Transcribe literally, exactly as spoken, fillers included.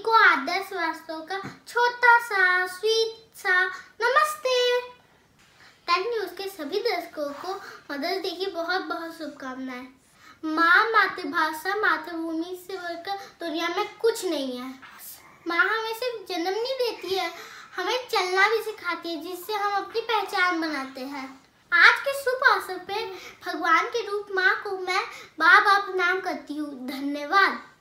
को आद्या श्रीवास्तव का छोटा सा स्वीट सा नमस्ते। टेन न्यूज़ के सभी दर्शकों को मदर्स डे की बहुत बहुत शुभकामनाएं। माँ मातृभाषा मातृभूमि से बढ़कर दुनिया में कुछ नहीं है। माँ हमें सिर्फ जन्म नहीं देती है, हमें चलना भी सिखाती है, जिससे हम अपनी पहचान बनाते हैं। आज के शुभ अवसर पे भगवान के रूप माँ को मैं बार बार प्रणाम करती हूँ। धन्यवाद।